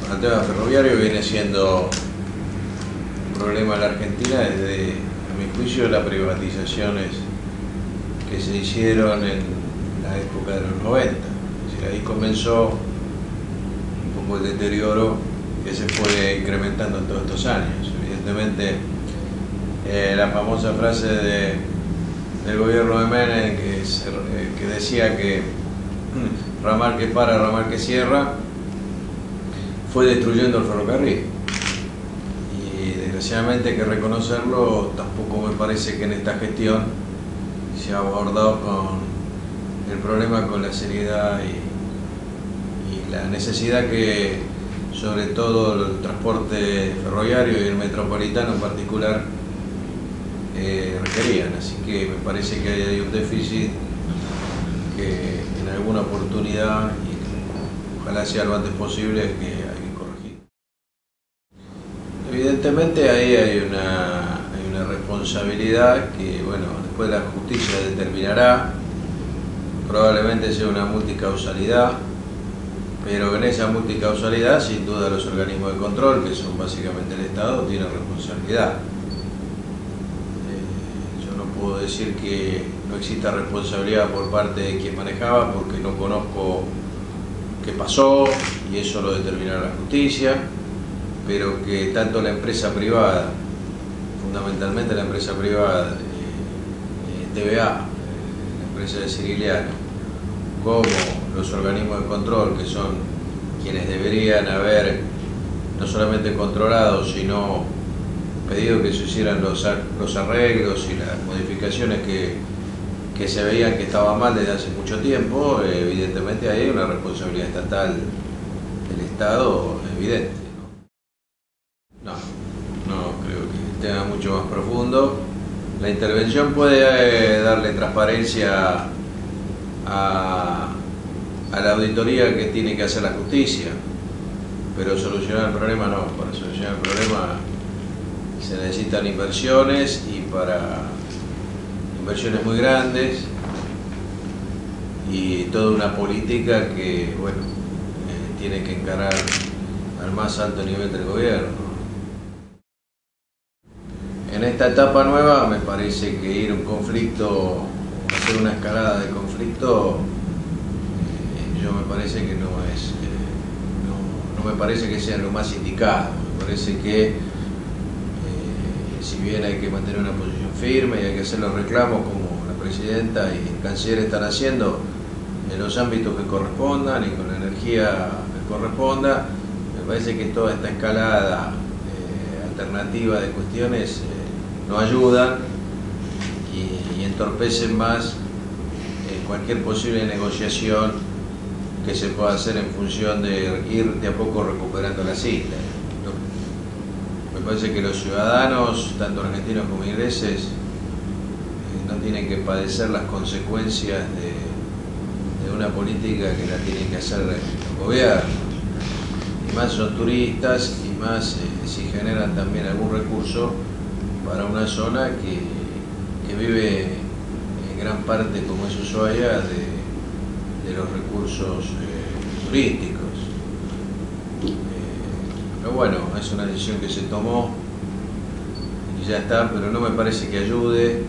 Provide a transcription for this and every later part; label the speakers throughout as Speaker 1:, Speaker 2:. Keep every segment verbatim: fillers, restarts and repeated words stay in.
Speaker 1: Bueno, el tema ferroviario viene siendo un problema en la Argentina desde, a mi juicio, las privatizaciones que se hicieron en la época de los noventa. Es decir, ahí comenzó un poco el deterioro que se fue incrementando en todos estos años. Evidentemente, eh, la famosa frase de, del gobierno de Menem que, se, eh, que decía que ramal que para, ramal que cierra, fue destruyendo el ferrocarril. Y desgraciadamente hay que reconocerlo, tampoco me parece que en esta gestión se ha abordado con el problema con la seriedad y, y la necesidad que sobre todo el transporte ferroviario y el metropolitano en particular eh, requerían. Así que me parece que hay un déficit que en alguna oportunidad, y ojalá sea lo antes posible, que hay que corregir. Evidentemente ahí hay una, hay una responsabilidad que, bueno, después la justicia determinará, probablemente sea una multicausalidad, pero en esa multicausalidad sin duda los organismos de control, que son básicamente el Estado, tienen responsabilidad. Eh, yo no puedo decir que no exista responsabilidad por parte de quien manejaba, porque no conozco qué pasó y eso lo determinará la justicia, pero que tanto la empresa privada, fundamentalmente la empresa privada, eh, eh, T V A, eh, la empresa de Cirigliano, como los organismos de control, que son quienes deberían haber no solamente controlado, sino pedido que se hicieran los, los arreglos y las modificaciones que, que se veían que estaban mal desde hace mucho tiempo, eh, evidentemente hay una responsabilidad estatal del Estado evidente. No, no, creo que el tema es mucho más profundo. La intervención puede eh, darle transparencia a, a la auditoría que tiene que hacer la justicia, pero solucionar el problema no. Para solucionar el problema se necesitan inversiones, y para inversiones muy grandes y toda una política que, bueno, eh, tiene que encarar al más alto nivel del gobierno. En esta etapa nueva me parece que ir a un conflicto, hacer una escalada de conflicto, eh, yo me parece que no es, eh, no, no me parece que sea lo más indicado. Me parece que eh, si bien hay que mantener una posición firme y hay que hacer los reclamos como la Presidenta y el Canciller están haciendo en los ámbitos que correspondan y con la energía que corresponda, me parece que toda esta escalada eh, alternativa de cuestiones eh, no ayudan y, y entorpecen más eh, cualquier posible negociación que se pueda hacer en función de ir de a poco recuperando las islas. ¿No? Me parece que los ciudadanos, tanto argentinos como ingleses, eh, no tienen que padecer las consecuencias de, de una política que la tienen que hacer el gobierno. Y más son turistas y más eh, si generan también algún recurso para una zona que, que vive en gran parte, como es Ushuaia, de, de los recursos eh, turísticos. Eh, pero bueno, es una decisión que se tomó y ya está, pero no me parece que ayude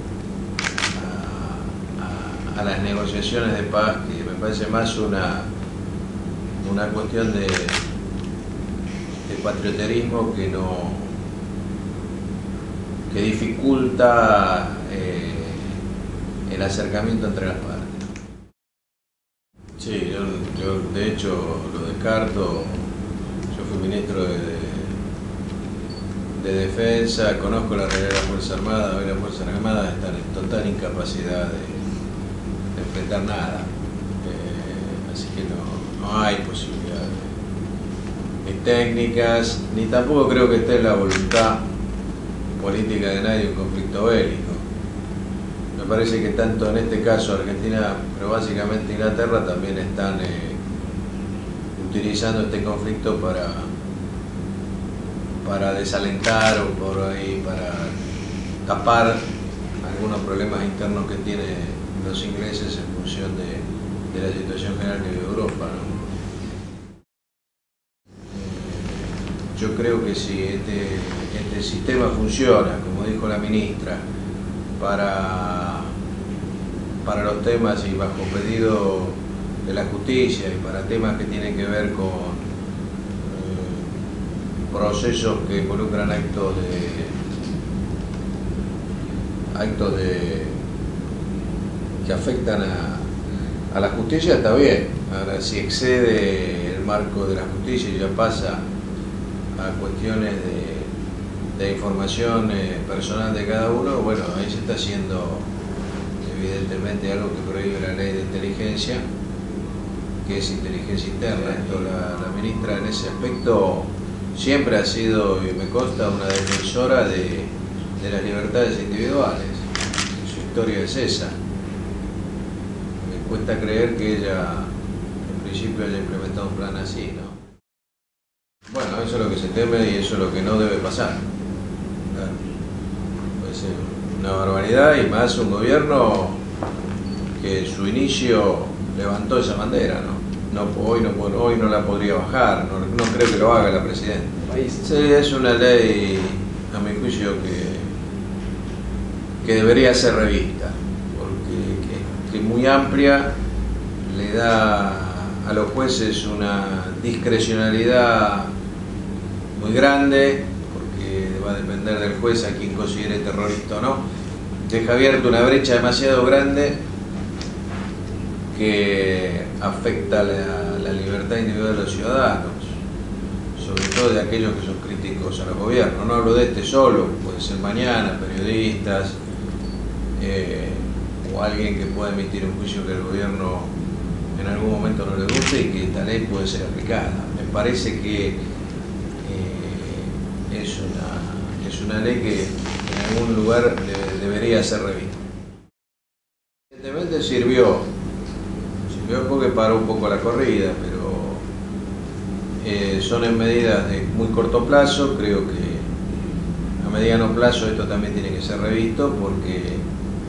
Speaker 1: a, a, a las negociaciones de paz, que me parece más una, una cuestión de, de patrioterismo que no que dificulta eh, el acercamiento entre las partes. Sí, yo, yo de hecho lo descarto. Yo fui ministro de, de, de Defensa, conozco la realidad de la Fuerza Armada. Hoy las Fuerzas Armadas están en total incapacidad de, de enfrentar nada. Eh, así que no, no hay posibilidad de, ni técnicas, ni tampoco creo que esté en la voluntad política de nadie un conflicto bélico. Me parece que tanto en este caso Argentina, pero básicamente Inglaterra, también están eh, utilizando este conflicto para, para desalentar o por ahí para tapar algunos problemas internos que tienen los ingleses en función de, de la situación general que vive Europa, ¿no? yo creo que si este, este sistema funciona, como dijo la ministra, para, para los temas y bajo pedido de la justicia y para temas que tienen que ver con eh, procesos que involucran actos de actos de que afectan a, a la justicia, está bien. Ahora, si excede el marco de la justicia y ya pasa a cuestiones de, de información eh, personal de cada uno, bueno, ahí se está haciendo evidentemente algo que prohíbe la ley de inteligencia, que es inteligencia interna. Esto, la, la ministra en ese aspecto siempre ha sido, y me consta, una defensora de, de las libertades individuales. Su historia es esa. Me cuesta creer que ella en principio haya implementado un plan así, ¿no? Bueno, eso es lo que se teme y eso es lo que no debe pasar. Claro. Puede ser una barbaridad, y más un gobierno que en su inicio levantó esa bandera, ¿no? No, hoy, no, hoy no la podría bajar, no, no creo que lo haga la presidenta. Sí, es una ley, a mi juicio, que, que debería ser revista, porque que, que muy amplia, le da a los jueces una discrecionalidad muy grande, porque va a depender del juez a quien considere terrorista o no. Deja abierta una brecha demasiado grande que afecta la, la libertad individual de los ciudadanos, sobre todo de aquellos que son críticos a los gobiernos. No hablo de este solo, puede ser mañana, periodistas, eh, o alguien que pueda emitir un juicio que el gobierno en algún momento no le guste y que esta ley puede ser aplicada. Me parece que eh, es, una, es una ley que en algún lugar de, debería ser revista. Evidentemente sirvió, sirvió porque paró un poco la corrida, pero eh, son en medidas de muy corto plazo. Creo que a mediano plazo esto también tiene que ser revisto, porque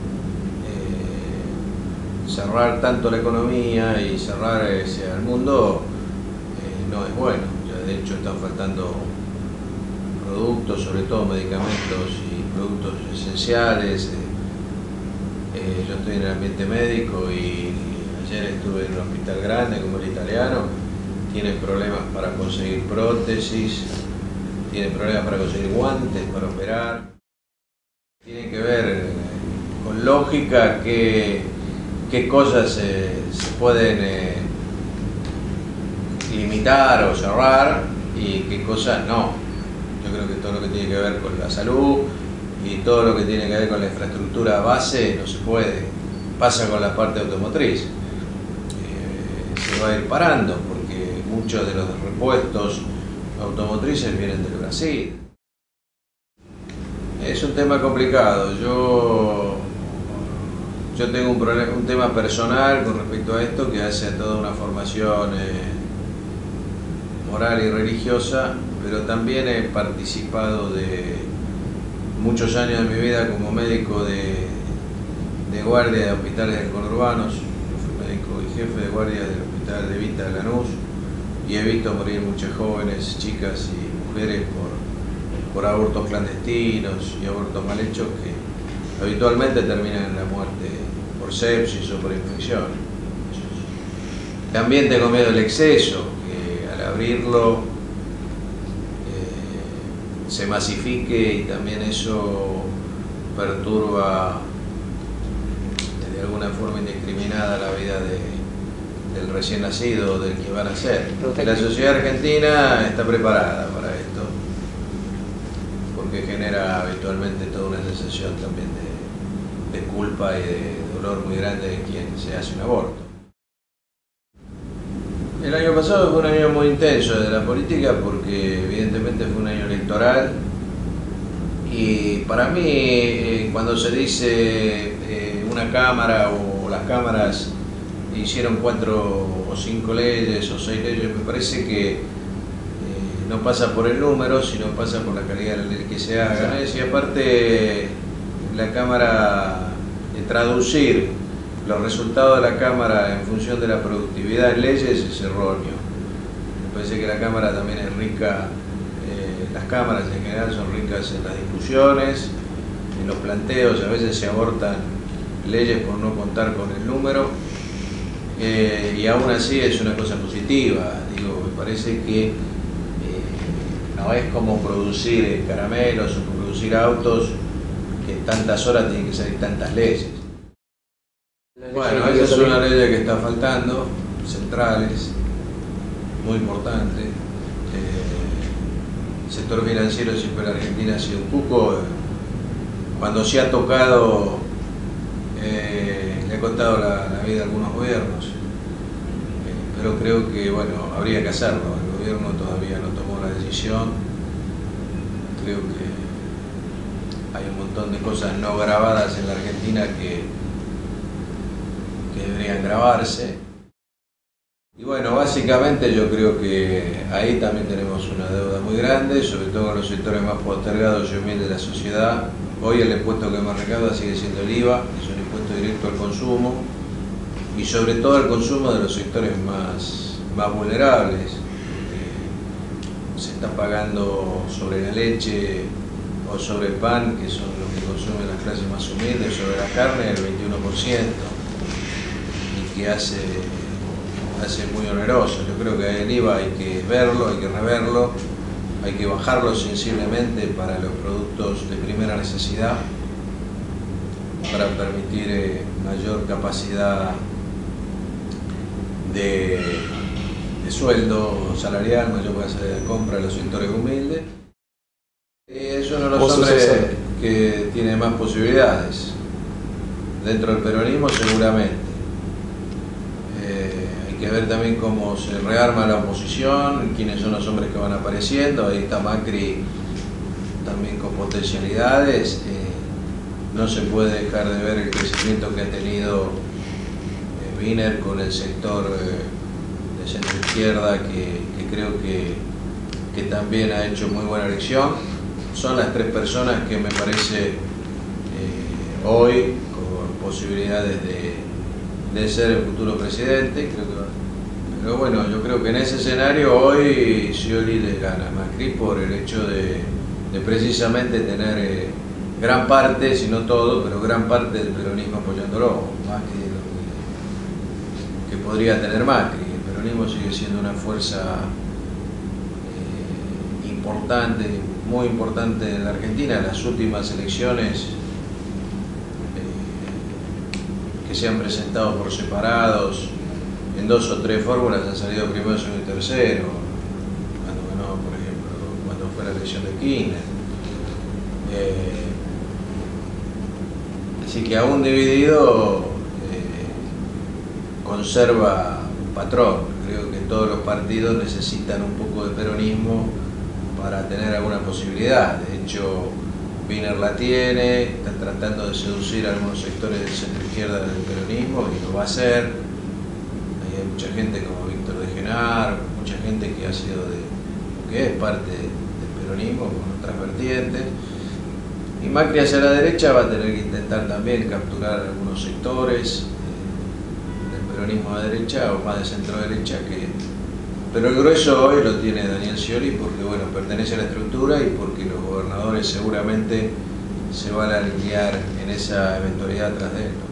Speaker 1: cerrar tanto la economía y cerrar ese, al mundo eh, no es bueno. Ya de hecho están faltando productos, sobre todo medicamentos y productos esenciales. Eh, eh, yo estoy en el ambiente médico y, y ayer estuve en un hospital grande como el Italiano. Tienen problemas para conseguir prótesis, tienen problemas para conseguir guantes para operar. Tienen que ver eh, con lógica que qué cosas eh, se pueden eh, limitar o cerrar y qué cosas no. Yo creo que todo lo que tiene que ver con la salud y todo lo que tiene que ver con la infraestructura base no se puede. Pasa con la parte automotriz. Eh, se va a ir parando porque muchos de los repuestos automotrices vienen del Brasil. Es un tema complicado. Yo Yo tengo un, problema, un tema personal con respecto a esto, que hace a toda una formación eh, moral y religiosa, pero también he participado de muchos años de mi vida como médico de, de guardia de hospitales del conurbanos. Yo fui médico y jefe de guardia del hospital de Vita de Lanús y he visto morir muchas jóvenes, chicas y mujeres por, por abortos clandestinos y abortos mal hechos que habitualmente terminan en la muerte por sepsis o por infección. También tengo miedo del exceso, que al abrirlo eh, se masifique y también eso perturba de alguna forma indiscriminada la vida de, del recién nacido o del que va a nacer. La sociedad argentina está preparada para esto, porque genera habitualmente toda una sensación también de, de culpa y de dolor muy grande de quien se hace un aborto. El año pasado fue un año muy intenso de la política, porque evidentemente fue un año electoral y para mí eh, cuando se dice eh, una cámara o las cámaras hicieron cuatro o cinco leyes o seis leyes, me parece que eh, no pasa por el número, sino pasa por la calidad de la ley que se haga, ¿no? Y aparte la Cámara, de traducir los resultados de la Cámara en función de la productividad en leyes es erróneo. Me parece que la Cámara también es rica las cámaras en general son ricas en las discusiones, en los planteos, a veces se abortan leyes por no contar con el número, eh, y aún así es una cosa positiva. Digo, me parece que eh, no es como producir eh, caramelos o producir autos, que en tantas horas tienen que salir tantas leyes. Bueno, esa es una ley que está faltando, centrales, muy importante. Eh, el sector financiero siempre en la Argentina ha sido un cuco. Cuando se ha tocado, eh, le ha costado la, la vida a algunos gobiernos. Eh, pero creo que, bueno, habría que hacerlo. El gobierno todavía no tomó la decisión. Creo que hay un montón de cosas no grabadas en la Argentina que, que deberían grabarse. Y bueno, básicamente yo creo que ahí también tenemos una deuda muy grande, sobre todo en los sectores más postergados y humildes de la sociedad. Hoy el impuesto que más recauda sigue siendo el I V A, que es un impuesto directo al consumo, y sobre todo al consumo de los sectores más, más vulnerables. Se está pagando sobre la leche o sobre el pan, que son los que consumen las clases más humildes, sobre la carne el veintiuno por ciento, y que hace, hace muy oneroso. Yo creo que el I V A hay que verlo, hay que reverlo, hay que bajarlo sensiblemente para los productos de primera necesidad, para permitir eh, mayor capacidad de, de sueldo salarial, mayor capacidad de compra en los sectores humildes. Es uno de los hombres que tiene más posibilidades. Dentro del peronismo seguramente. Eh, hay que ver también cómo se rearma la oposición, quiénes son los hombres que van apareciendo. Ahí está Macri también con potencialidades. Eh, no se puede dejar de ver el crecimiento que ha tenido eh, Wiener con el sector eh, de centro izquierda, que, que creo que, que también ha hecho muy buena elección. Son las tres personas que me parece eh, hoy con posibilidades de, de ser el futuro presidente. Creo que, pero bueno, yo creo que en ese escenario hoy Scioli le gana a Macri por el hecho de, de precisamente tener eh, gran parte, si no todo, pero gran parte del peronismo apoyándolo, más que lo que, que podría tener Macri. El peronismo sigue siendo una fuerza eh, importante, muy importante en la Argentina. En las últimas elecciones eh, que se han presentado por separados, en dos o tres fórmulas han salido primero, segundo y tercero, cuando ganó, por ejemplo, cuando fue la elección de Kirchner. Eh, así que aún dividido eh, conserva un patrón. Creo que todos los partidos necesitan un poco de peronismo para tener alguna posibilidad. De hecho, Wiener la tiene, está tratando de seducir a algunos sectores del centro izquierda del peronismo y lo va a hacer. Hay mucha gente como Víctor de Genaro, mucha gente que ha sido de, que es parte del peronismo con otras vertientes. Y Macri hacia la derecha va a tener que intentar también capturar algunos sectores eh, del peronismo de derecha o más de centro derecha, que pero el grueso hoy lo tiene Daniel Scioli porque, bueno, pertenece a la estructura y porque los gobernadores seguramente se van a alinear en esa eventualidad tras de él.